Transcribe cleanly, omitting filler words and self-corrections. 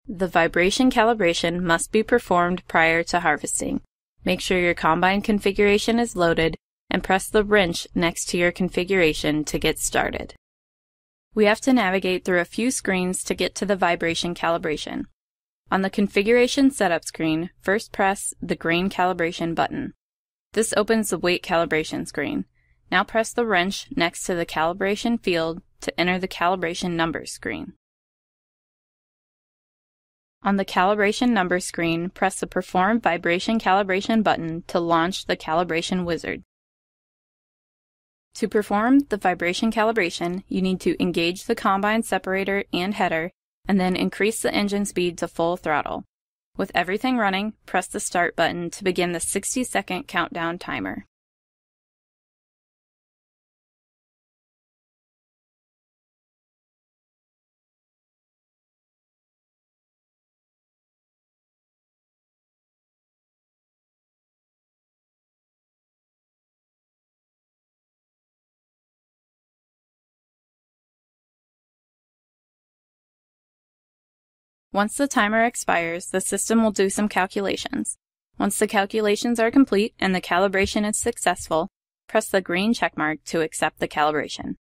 The vibration calibration must be performed prior to harvesting. Make sure your combine configuration is loaded and press the wrench next to your configuration to get started. We have to navigate through a few screens to get to the vibration calibration. On the configuration setup screen, first press the grain calibration button. This opens the weight calibration screen. Now press the wrench next to the calibration field to enter the calibration numbers screen. On the calibration numbers screen, press the Perform Vibration Calibration button to launch the calibration wizard. To perform the vibration calibration, you need to engage the combine separator and header, and then increase the engine speed to full throttle. With everything running, press the Start button to begin the 60-second countdown timer. Once the timer expires, the system will do some calculations. Once the calculations are complete and the calibration is successful, press the green checkmark to accept the calibration.